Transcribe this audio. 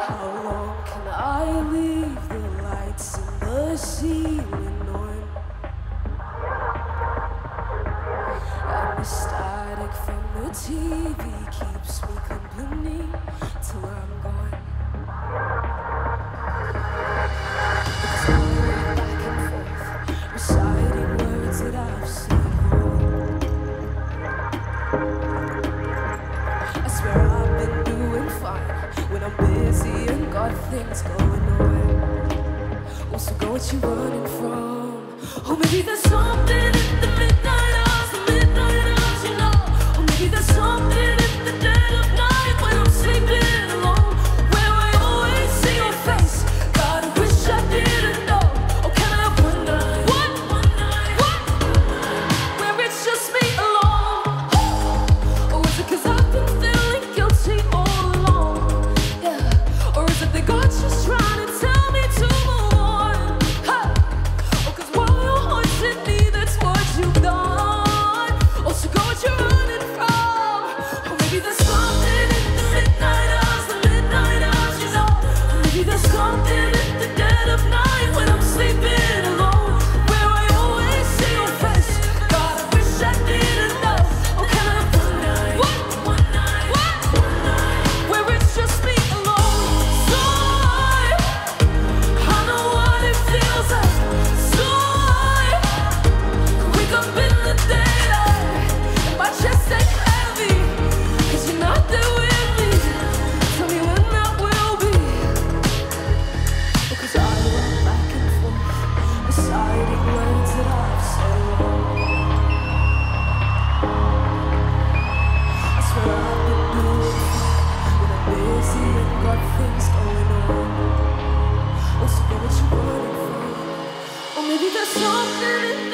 How long can I leave the lights in the ceiling on? And the static from the TV keeps me company till I'm gone. Because I walk back and forth, reciting words that I've said wrong. I swear I've been doing fine when I'm busy and got things going on. Oh, so go what you running from. Oh, maybe there's something in the midnight hours, you know. Or maybe there's something in the dead of night when I'm sleeping alone, where I always see your face. God, I wish I didn't know. Oh, can I have one night? What? Where it's just me alone. Or is it 'cause I've been feeling guilty all along? Yeah. Or is it that God's just trying to tell me to move on? Hey. Oh, 'cause while you're haunting me, that's what you've done. Oh, so go what you're running from. Or maybe there's something in the midnight hours, you know. Or maybe there's something in the dead of night when I'm sleeping alone, where I always see your face. God, I wish I didn't know. Oh, can I have one night? One night. Where it's just me alone. So I know what it feels like. So I wake up in the daylight and my chest ain't heavy, 'cause you're not there with me. Tell me when that will be. Because I went back and forth, reciting words that I've said wrong. I swear I've been doing fine when I'm busy and got things going on. Oh, so go what you running from. Or maybe there's something in